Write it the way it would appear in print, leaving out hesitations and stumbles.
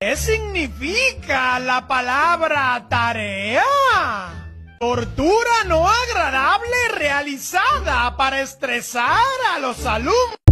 ¿Qué significa la palabra tarea? Tortura no agradable realizada para estresar a los alumnos.